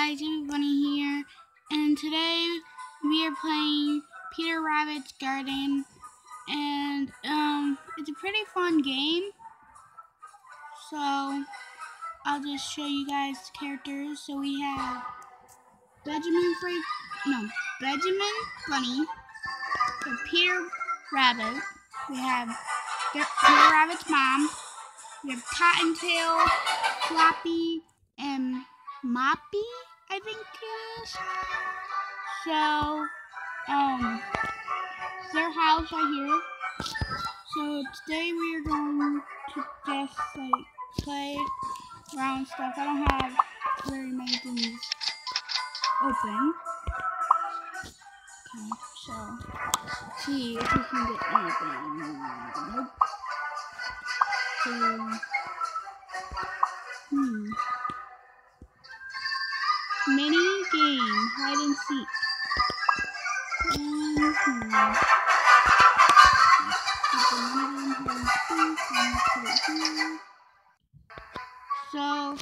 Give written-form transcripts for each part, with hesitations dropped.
guys, Bunny here, and today we are playing Peter Rabbit's Garden, and it's a pretty fun game. So I'll just show you guys the characters. So we have Benjamin Bunny, so Peter Rabbit. We have Peter Rabbit's mom. We have Cottontail, Floppy, and Moppy, I think it is. So, their house right here. So today we are going to just play around stuff. I don't have very many things open. Okay, so let's see if we can get anything. Nope. So, mini game, hide and seek. So,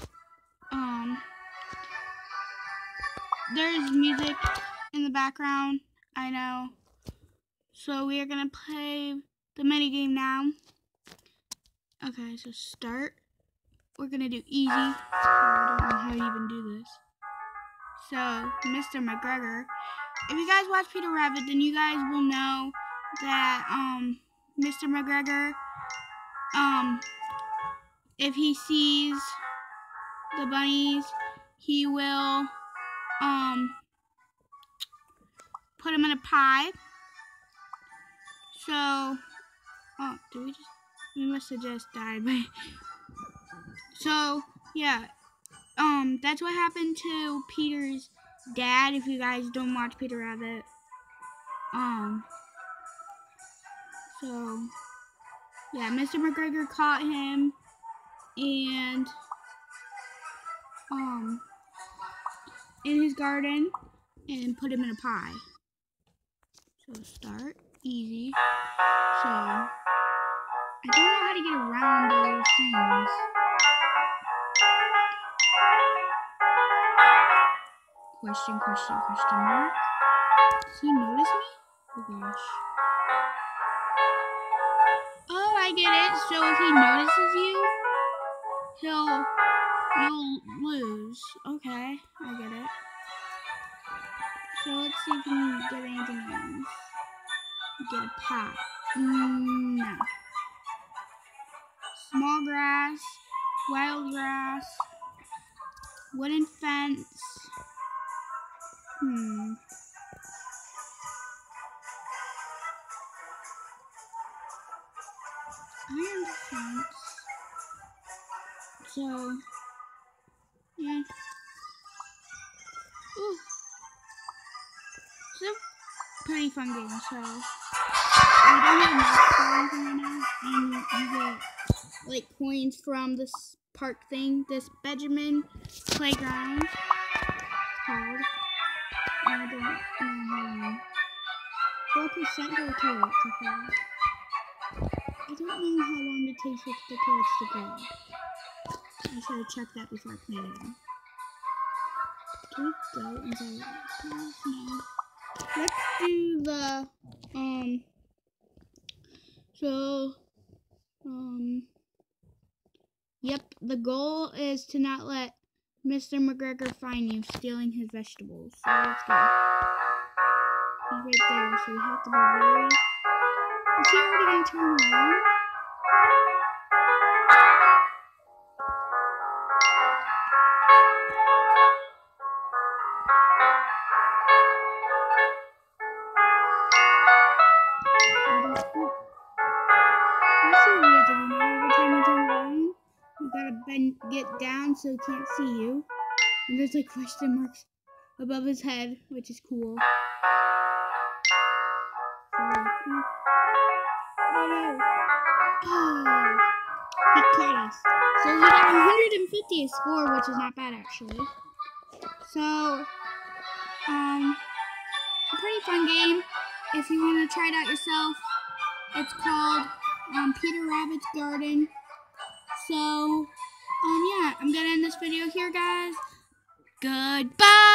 there's music in the background, I know. So we are gonna play the mini game now. Okay, so start. We're gonna do easy. I don't know how to even do this. So, Mr. McGregor. If you guys watch Peter Rabbit, then you guys will know that, Mr. McGregor, if he sees the bunnies, he will, put them in a pie. So, we must have just died. So, yeah. That's what happened to Peter's dad, if you guys don't watch Peter Rabbit. So, yeah, Mr. McGregor caught him, and, in his garden, and put him in a pie. So, start, easy. So, I don't know how to get around those things. Question mark. Does he notice me? Oh gosh. Oh, I get it. So if he notices you, you'll lose. Okay, I get it. So let's see if we can get anything else. Get a pot. No. Small grass, wild grass, wooden fence. Iron fence. So, yeah. Ooh. It's a pretty fun game, so we don't have much or anything right now, and you get like coins from this park thing, this Benjamin playground called. I don't know. 4% go to it to fall. I don't know how long it takes for the carrots to grow. I should have checked that before I planted them. Can we go inside the house? No. Let's do the, yep, the goal is to not let Mr. McGregor find you stealing his vegetables. So let's go. He's right there, so we have to be very... Is he already going to turn around? Every time you turn around, you gotta get down so he can't see you. And there's like question marks above his head, which is cool. Oh no! Oh, he caught us. So we got 150 score, which is not bad actually. So, a pretty fun game. If you want to try it out yourself, it's called Peter Rabbit's Garden. So, yeah, I'm gonna end this video here, guys. Goodbye.